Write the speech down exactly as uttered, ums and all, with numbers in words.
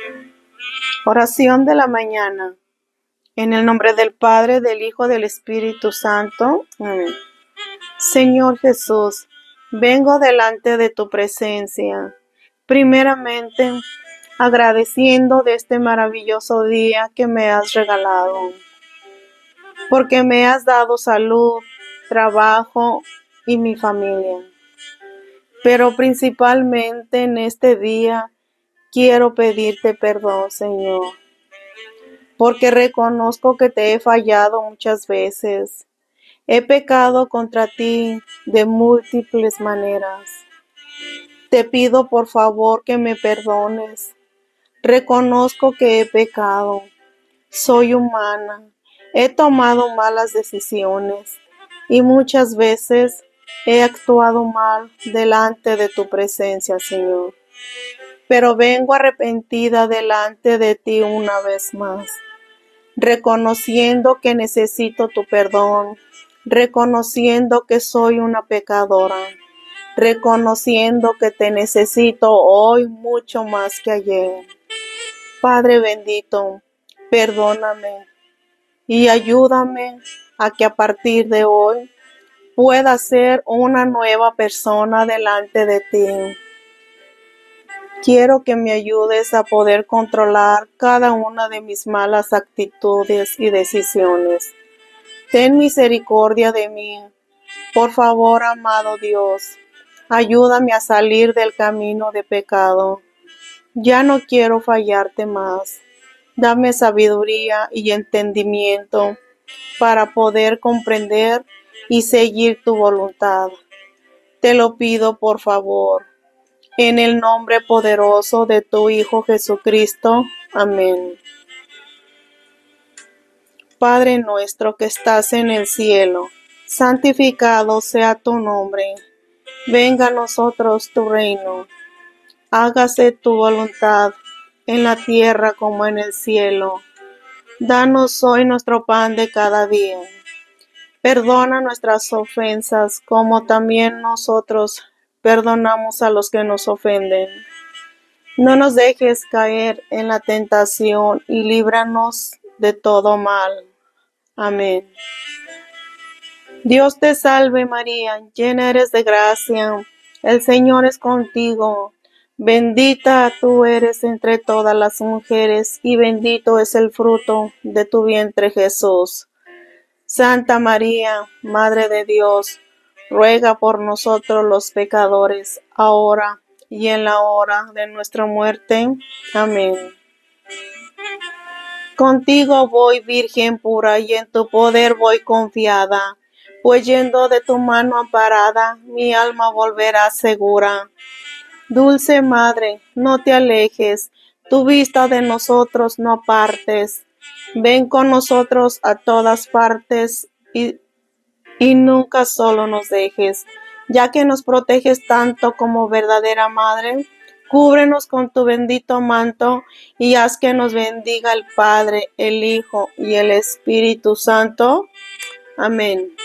Oración de la mañana. En el nombre del Padre, del Hijo, del Espíritu Santo. Amén. Señor Jesús, vengo delante de tu presencia, primeramente agradeciendo de este maravilloso día que me has regalado, porque me has dado salud, trabajo y mi familia. Pero principalmente en este día quiero pedirte perdón, Señor, porque reconozco que te he fallado muchas veces. He pecado contra ti de múltiples maneras. Te pido por favor que me perdones. Reconozco que he pecado. Soy humana. He tomado malas decisiones y muchas veces he actuado mal delante de tu presencia, Señor. Pero vengo arrepentida delante de ti una vez más, reconociendo que necesito tu perdón, reconociendo que soy una pecadora, reconociendo que te necesito hoy mucho más que ayer. Padre bendito, perdóname y ayúdame a que a partir de hoy pueda ser una nueva persona delante de ti. Quiero que me ayudes a poder controlar cada una de mis malas actitudes y decisiones. Ten misericordia de mí. Por favor, amado Dios, ayúdame a salir del camino de pecado. Ya no quiero fallarte más. Dame sabiduría y entendimiento para poder comprender y seguir tu voluntad. Te lo pido, por favor. En el nombre poderoso de tu Hijo Jesucristo. Amén. Padre nuestro que estás en el cielo, santificado sea tu nombre. Venga a nosotros tu reino. Hágase tu voluntad en la tierra como en el cielo. Danos hoy nuestro pan de cada día. Perdona nuestras ofensas como también nosotros perdonamos a los que nos ofenden. No nos dejes caer en la tentación y líbranos de todo mal. Amén. Dios te salve María, llena eres de gracia. El Señor es contigo. Bendita tú eres entre todas las mujeres y bendito es el fruto de tu vientre Jesús. Santa María, Madre de Dios, ruega por nosotros los pecadores, ahora y en la hora de nuestra muerte. Amén. Contigo voy, Virgen pura, y en tu poder voy confiada, pues yendo de tu mano amparada, mi alma volverá segura. Dulce Madre, no te alejes, tu vista de nosotros no apartes. Ven con nosotros a todas partes y, y nunca solo nos dejes, ya que nos proteges tanto como verdadera Madre. Cúbrenos con tu bendito manto y haz que nos bendiga el Padre, el Hijo y el Espíritu Santo. Amén.